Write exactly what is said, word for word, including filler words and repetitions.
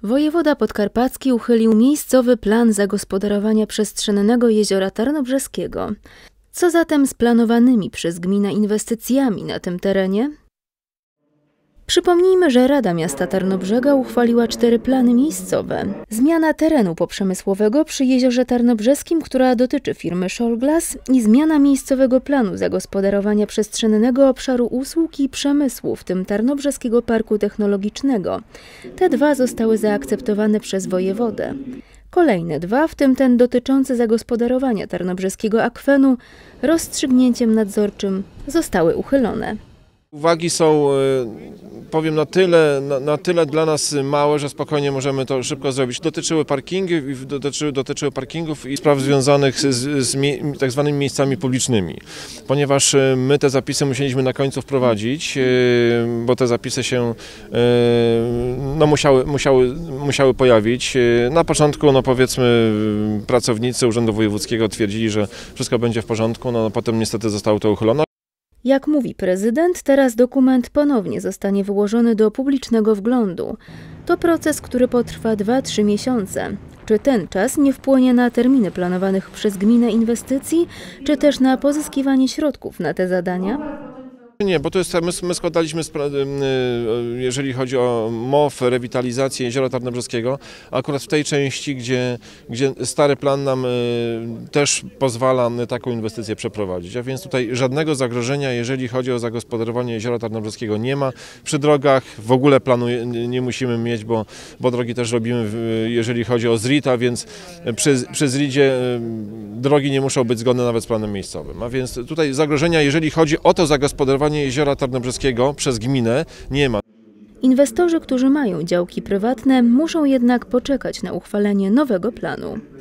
Wojewoda podkarpacki uchylił miejscowy plan zagospodarowania przestrzennego jeziora Tarnobrzeskiego. Co zatem z planowanymi przez gminę inwestycjami na tym terenie? Przypomnijmy, że Rada Miasta Tarnobrzega uchwaliła cztery plany miejscowe. Zmiana terenu poprzemysłowego przy jeziorze Tarnobrzeskim, która dotyczy firmy Scholglas, i zmiana miejscowego planu zagospodarowania przestrzennego obszaru usług i przemysłu, w tym Tarnobrzeskiego Parku Technologicznego. Te dwa zostały zaakceptowane przez wojewodę. Kolejne dwa, w tym ten dotyczący zagospodarowania tarnobrzeskiego akwenu, rozstrzygnięciem nadzorczym zostały uchylone. Uwagi są, powiem, na tyle, na, na tyle dla nas małe, że spokojnie możemy to szybko zrobić. Dotyczyły parkingów, dotyczyły, dotyczyły parkingów i spraw związanych z, z mie, tak zwanymi miejscami publicznymi. Ponieważ my te zapisy musieliśmy na końcu wprowadzić, bo te zapisy się no, musiały, musiały, musiały pojawić. Na początku, no powiedzmy, pracownicy Urzędu Wojewódzkiego twierdzili, że wszystko będzie w porządku, no potem niestety zostało to uchylone. Jak mówi prezydent, teraz dokument ponownie zostanie wyłożony do publicznego wglądu. To proces, który potrwa dwa trzy miesiące. Czy ten czas nie wpłynie na terminy planowanych przez gminę inwestycji, czy też na pozyskiwanie środków na te zadania? Nie, bo to jest, my, my składaliśmy, jeżeli chodzi o M O F, rewitalizację jeziora Tarnobrzeskiego, akurat w tej części, gdzie, gdzie stary plan nam też pozwala taką inwestycję przeprowadzić. A więc tutaj żadnego zagrożenia, jeżeli chodzi o zagospodarowanie jeziora Tarnobrzeskiego, nie ma. Przy drogach w ogóle planu nie musimy mieć, bo, bo drogi też robimy, jeżeli chodzi o Z R I T, a więc przy, przy Z R I T-zie drogi nie muszą być zgodne nawet z planem miejscowym. A więc tutaj zagrożenia, jeżeli chodzi o to zagospodarowanie jeziora Tarnobrzeskiego przez gminę, nie ma. Inwestorzy, którzy mają działki prywatne, muszą jednak poczekać na uchwalenie nowego planu.